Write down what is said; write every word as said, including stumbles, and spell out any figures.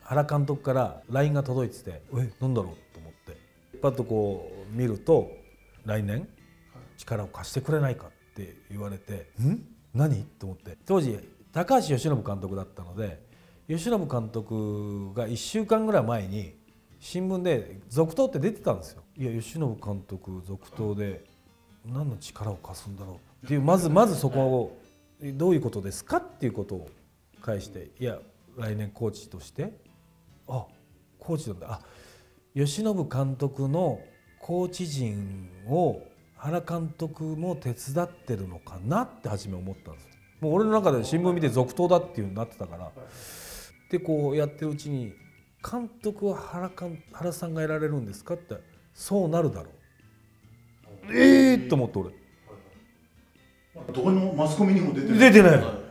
原監督から ライン が届いてて、えなんだろうと思ってパッとこう見ると「来年力を貸してくれないか」って言われて「ん何?」と思って、当時高橋由伸監督だったので、由伸監督がいっしゅうかんぐらい前に新聞で続投って出てたんですよ。いや由伸監督続投で何の力を貸すんだろうっていう、まずまずそこをどういうことですかっていうことを返して、いや来年コーチとしてあコーチなんだ、あ由伸監督のコーチ陣を原監督も手伝ってるのかなって初め思ったんですよ。もう俺の中で新聞見て続投だっていうのになってたから、でこうやってるうちに「監督は原監原さんがやられるんですか?」って「そうなるだろう」ええー、と思って俺どこにもマスコミにも出てない。 出てない。